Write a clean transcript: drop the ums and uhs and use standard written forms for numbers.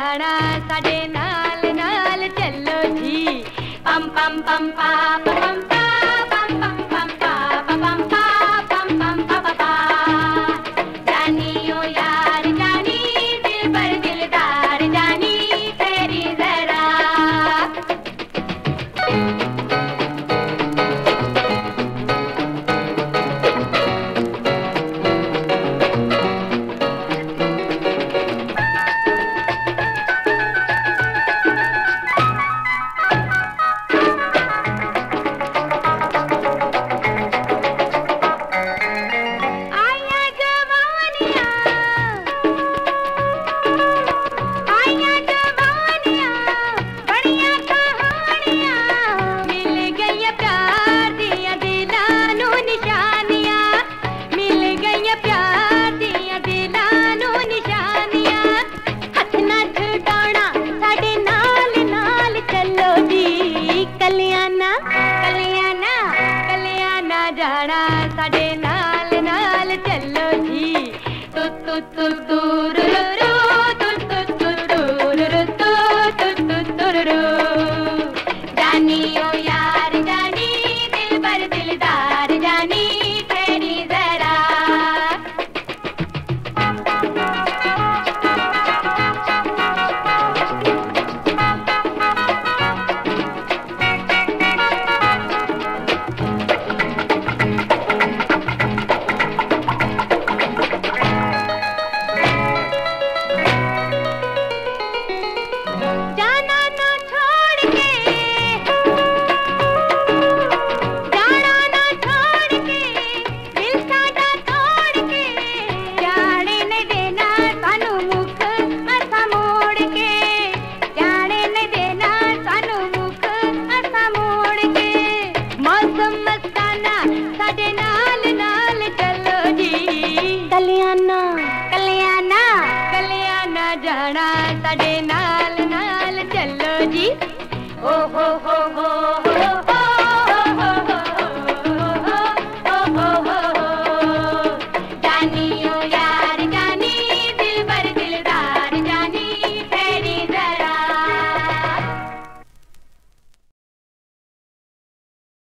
जाना साडे नाल नाल चलो जी। पम पम पम पा पम पा पम पम पम पा पम पा पम पम पा पा। जानी ओ यार जानी दिल पर दिलदार जानी तेरी जरा। जाना साडे नाल नाल चलो जी। तु तु तु तु रु रु तु तु तु तु रु रु तु तु तु रु। जानी ओ यार जानी दिल पर दिलदार जानी तेरी जरा। जाना साडे नाल नाल चलो जी। ओ हो हो।